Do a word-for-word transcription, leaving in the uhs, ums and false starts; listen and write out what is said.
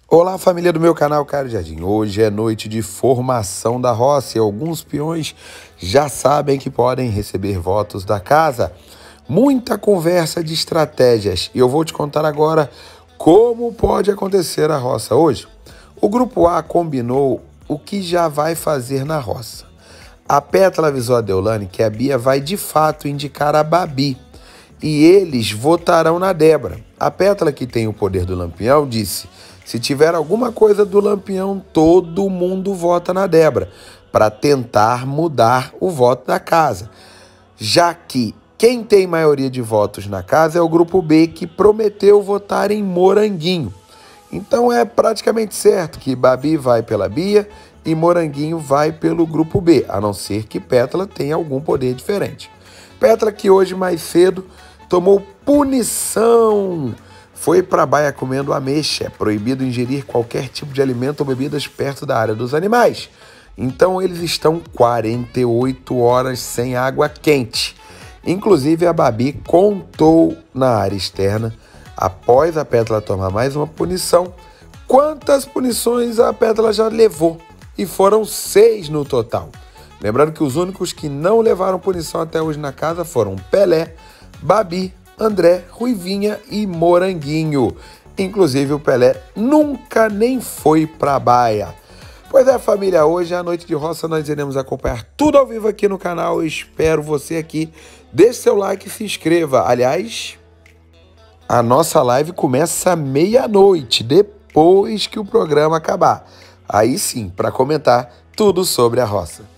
Olá, família do meu canal Caio Jardim. Hoje é noite de formação da roça e alguns peões já sabem que podem receber votos da casa. Muita conversa de estratégias e eu vou te contar agora como pode acontecer a roça hoje. O grupo A combinou o que já vai fazer na roça. A Pétala avisou a Deolane que a Bia vai de fato indicar a Babi e eles votarão na Débora. A Pétala, que tem o poder do Lampião, disse: se tiver alguma coisa do Lampião, todo mundo vota na Débora, para tentar mudar o voto da casa. Já que quem tem maioria de votos na casa é o grupo B, que prometeu votar em Moranguinho. Então é praticamente certo que Babi vai pela Bia e Moranguinho vai pelo grupo B, a não ser que Pétala tenha algum poder diferente. Pétala, que hoje mais cedo tomou punição, foi para a baia comendo ameixa. É proibido ingerir qualquer tipo de alimento ou bebidas perto da área dos animais. Então eles estão quarenta e oito horas sem água quente. Inclusive a Babi contou na área externa, após a Pétala tomar mais uma punição, quantas punições a Pétala já levou. E foram seis no total. Lembrando que os únicos que não levaram punição até hoje na casa foram Pelé, Babi, André, Ruivinha e Moranguinho. Inclusive o Pelé nunca nem foi pra baia. Pois é, família, hoje à noite de roça nós iremos acompanhar tudo ao vivo aqui no canal. Eu espero você aqui. Deixe seu like e se inscreva. Aliás, a nossa live começa meia-noite, depois que o programa acabar. Aí sim, para comentar tudo sobre a roça.